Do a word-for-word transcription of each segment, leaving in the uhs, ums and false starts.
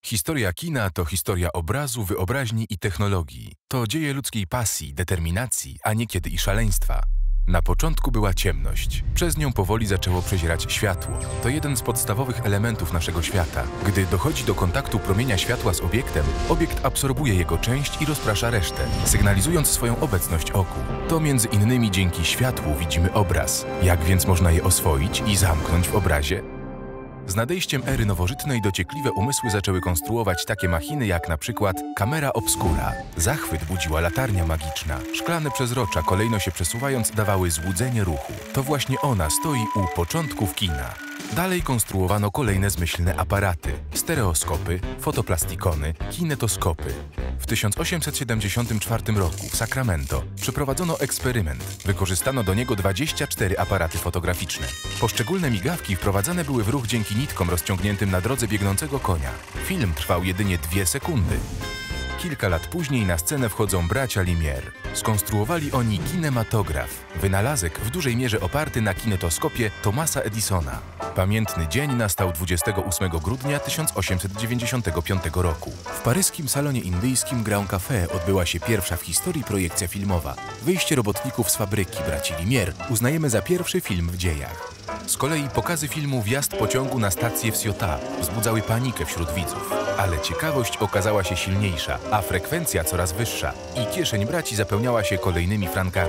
Historia kina to historia obrazu, wyobraźni i technologii. To dzieje ludzkiej pasji, determinacji, a niekiedy i szaleństwa. Na początku była ciemność. Przez nią powoli zaczęło przezierać światło. To jeden z podstawowych elementów naszego świata. Gdy dochodzi do kontaktu promienia światła z obiektem, obiekt absorbuje jego część i rozprasza resztę, sygnalizując swoją obecność oku. To między innymi dzięki światłu widzimy obraz. Jak więc można je oswoić i zamknąć w obrazie? Z nadejściem ery nowożytnej dociekliwe umysły zaczęły konstruować takie machiny jak na przykład kamera obscura. Zachwyt budziła latarnia magiczna. Szklane przezrocza, kolejno się przesuwając, dawały złudzenie ruchu. To właśnie ona stoi u początków kina. Dalej konstruowano kolejne zmyślne aparaty, stereoskopy, fotoplastikony, kinetoskopy. W tysiąc osiemset siedemdziesiątym czwartym roku w Sacramento przeprowadzono eksperyment. Wykorzystano do niego dwadzieścia cztery aparaty fotograficzne. Poszczególne migawki wprowadzane były w ruch dzięki nitkom rozciągniętym na drodze biegnącego konia. Film trwał jedynie dwie sekundy. Kilka lat później na scenę wchodzą bracia Lumière. Skonstruowali oni kinematograf, wynalazek w dużej mierze oparty na kinetoskopie Thomasa Edisona. Pamiętny dzień nastał dwudziestego ósmego grudnia tysiąc osiemset dziewięćdziesiątego piątego roku. W paryskim salonie indyjskim Grand Café odbyła się pierwsza w historii projekcja filmowa. Wyjście robotników z fabryki braci Lumière uznajemy za pierwszy film w dziejach. Z kolei pokazy filmu Wjazd pociągu na stację w Ciotat wzbudzały panikę wśród widzów. Ale ciekawość okazała się silniejsza, a frekwencja coraz wyższa i kieszeń braci zapełniała się kolejnymi frankami.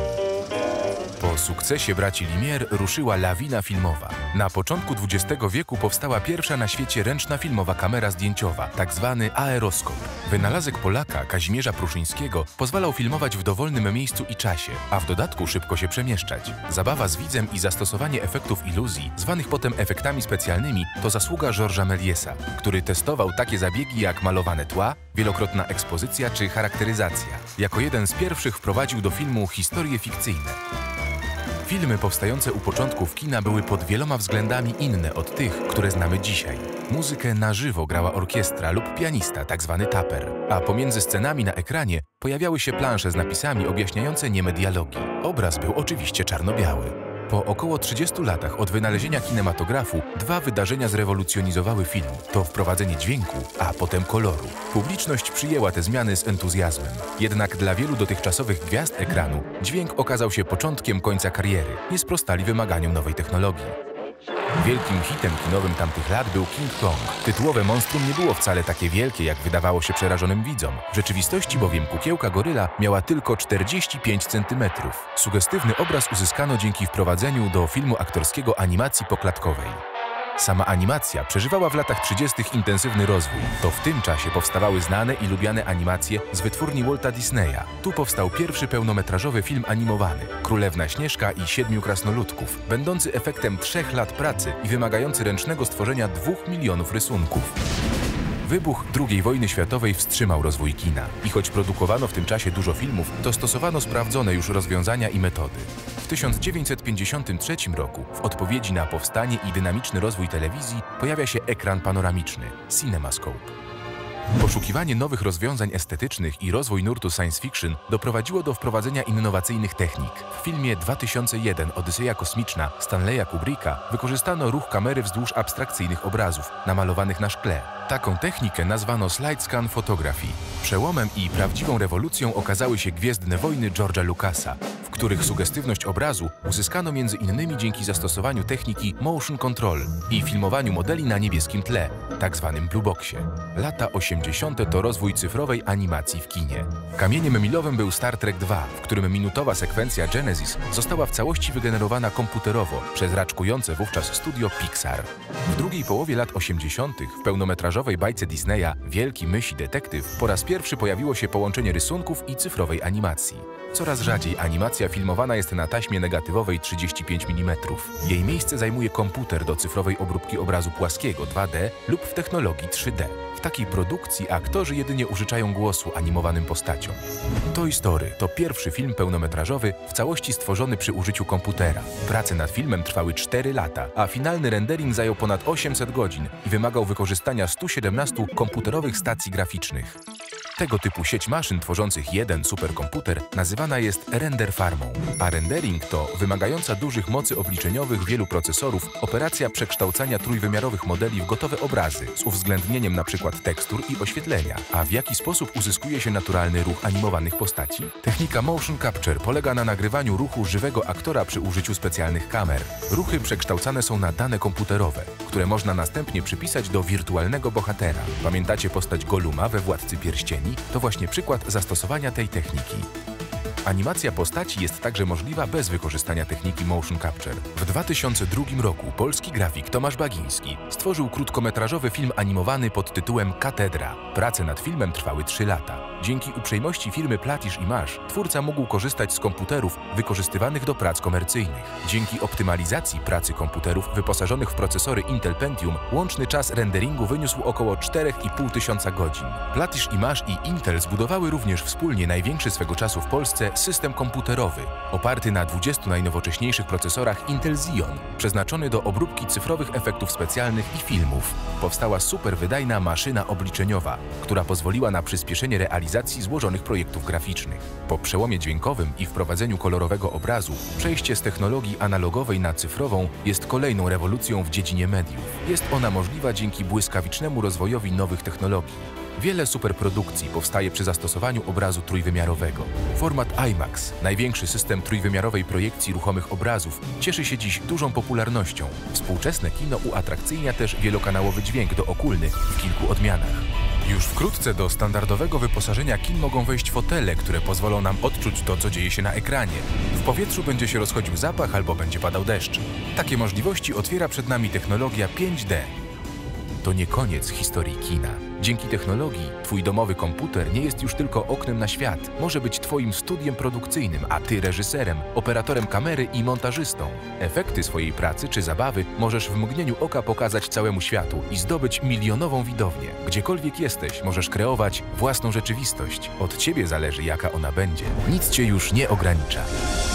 Po sukcesie braci Lumière ruszyła lawina filmowa. Na początku dwudziestego wieku powstała pierwsza na świecie ręczna filmowa kamera zdjęciowa, tak zwany aeroskop. Wynalazek Polaka Kazimierza Pruszyńskiego pozwalał filmować w dowolnym miejscu i czasie, a w dodatku szybko się przemieszczać. Zabawa z widzem i zastosowanie efektów iluzji, zwanych potem efektami specjalnymi, to zasługa Georgesa Mélièsa, który testował takie zabiegi jak malowane tła, wielokrotna ekspozycja czy charakteryzacja. Jako jeden z pierwszych wprowadził do filmu historie fikcyjne. Filmy powstające u początków kina były pod wieloma względami inne od tych, które znamy dzisiaj. Muzykę na żywo grała orkiestra lub pianista, tzw. taper, a pomiędzy scenami na ekranie pojawiały się plansze z napisami objaśniające nieme dialogi. Obraz był oczywiście czarno-biały. Po około trzydziestu latach od wynalezienia kinematografu dwa wydarzenia zrewolucjonizowały film. To wprowadzenie dźwięku, a potem koloru. Publiczność przyjęła te zmiany z entuzjazmem. Jednak dla wielu dotychczasowych gwiazd ekranu dźwięk okazał się początkiem końca kariery. Nie sprostali wymaganiom nowej technologii. Wielkim hitem kinowym tamtych lat był King Kong. Tytułowe monstrum nie było wcale takie wielkie, jak wydawało się przerażonym widzom. W rzeczywistości bowiem kukiełka goryla miała tylko czterdzieści pięć centymetrów. Sugestywny obraz uzyskano dzięki wprowadzeniu do filmu aktorskiego animacji poklatkowej. Sama animacja przeżywała w latach trzydziestych intensywny rozwój. To w tym czasie powstawały znane i lubiane animacje z wytwórni Walta Disneya. Tu powstał pierwszy pełnometrażowy film animowany Królewna Śnieżka i Siedmiu Krasnoludków, będący efektem trzech lat pracy i wymagający ręcznego stworzenia dwóch milionów rysunków. Wybuch drugiej wojny światowej wstrzymał rozwój kina i choć produkowano w tym czasie dużo filmów, to stosowano sprawdzone już rozwiązania i metody. W tysiąc dziewięćset pięćdziesiątym trzecim roku w odpowiedzi na powstanie i dynamiczny rozwój telewizji pojawia się ekran panoramiczny – CinemaScope. Poszukiwanie nowych rozwiązań estetycznych i rozwój nurtu science fiction doprowadziło do wprowadzenia innowacyjnych technik. W filmie dwa tysiące jeden Odyseja kosmiczna Stanleya Kubricka wykorzystano ruch kamery wzdłuż abstrakcyjnych obrazów namalowanych na szkle. Taką technikę nazwano slide scan photography. Przełomem i prawdziwą rewolucją okazały się Gwiezdne Wojny George'a Lucasa, w których sugestywność obrazu uzyskano między innymi dzięki zastosowaniu techniki motion control i filmowaniu modeli na niebieskim tle, tak zwanym blue boxie. Lata osiemdziesiąte to rozwój cyfrowej animacji w kinie. Kamieniem milowym był Star Trek dwa, w którym minutowa sekwencja Genesis została w całości wygenerowana komputerowo przez raczkujące wówczas studio Pixar. W drugiej połowie lat osiemdziesiątych w pełnometrażowej bajce Disneya Wielki Mysi Detektyw po raz pierwszy pojawiło się połączenie rysunków i cyfrowej animacji. Coraz rzadziej animacja filmowana jest na taśmie negatywowej trzydzieści pięć milimetrów. Jej miejsce zajmuje komputer do cyfrowej obróbki obrazu płaskiego dwa D lub w technologii trzy D. W takiej produkcji aktorzy jedynie użyczają głosu animowanym postaciom. Toy Story to pierwszy film pełnometrażowy w całości stworzony przy użyciu komputera. Prace nad filmem trwały cztery lata, a finalny rendering zajął ponad osiemset godzin i wymagał wykorzystania stu siedemnastu komputerowych stacji graficznych. Tego typu sieć maszyn tworzących jeden superkomputer nazywana jest render farmą, a rendering to wymagająca dużych mocy obliczeniowych wielu procesorów operacja przekształcania trójwymiarowych modeli w gotowe obrazy z uwzględnieniem np. tekstur i oświetlenia. A w jaki sposób uzyskuje się naturalny ruch animowanych postaci? Technika motion capture polega na nagrywaniu ruchu żywego aktora przy użyciu specjalnych kamer. Ruchy przekształcane są na dane komputerowe, które można następnie przypisać do wirtualnego bohatera. Pamiętacie postać Goluma we Władcy Pierścieni? To właśnie przykład zastosowania tej techniki. Animacja postaci jest także możliwa bez wykorzystania techniki motion capture. W dwa tysiące drugim roku polski grafik Tomasz Bagiński stworzył krótkometrażowy film animowany pod tytułem Katedra. Prace nad filmem trwały trzy lata. Dzięki uprzejmości firmy Platish Image twórca mógł korzystać z komputerów wykorzystywanych do prac komercyjnych. Dzięki optymalizacji pracy komputerów wyposażonych w procesory Intel Pentium łączny czas renderingu wyniósł około cztery i pół tysiąca godzin. Platish Image i Intel zbudowały również wspólnie największy swego czasu w Polsce system komputerowy, oparty na dwudziestu najnowocześniejszych procesorach Intel Xeon, przeznaczony do obróbki cyfrowych efektów specjalnych i filmów. Powstała superwydajna maszyna obliczeniowa, która pozwoliła na przyspieszenie realizacji złożonych projektów graficznych. Po przełomie dźwiękowym i wprowadzeniu kolorowego obrazu, przejście z technologii analogowej na cyfrową jest kolejną rewolucją w dziedzinie mediów. Jest ona możliwa dzięki błyskawicznemu rozwojowi nowych technologii. Wiele superprodukcji powstaje przy zastosowaniu obrazu trójwymiarowego. Format IMAX, największy system trójwymiarowej projekcji ruchomych obrazów, cieszy się dziś dużą popularnością. Współczesne kino uatrakcyjnia też wielokanałowy dźwięk dookulny w kilku odmianach. Już wkrótce do standardowego wyposażenia kin mogą wejść fotele, które pozwolą nam odczuć to, co dzieje się na ekranie. W powietrzu będzie się rozchodził zapach albo będzie padał deszcz. Takie możliwości otwiera przed nami technologia pięć D. To nie koniec historii kina. Dzięki technologii Twój domowy komputer nie jest już tylko oknem na świat. Może być Twoim studiem produkcyjnym, a Ty reżyserem, operatorem kamery i montażystą. Efekty swojej pracy czy zabawy możesz w mgnieniu oka pokazać całemu światu i zdobyć milionową widownię. Gdziekolwiek jesteś, możesz kreować własną rzeczywistość. Od Ciebie zależy, jaka ona będzie. Nic Cię już nie ogranicza.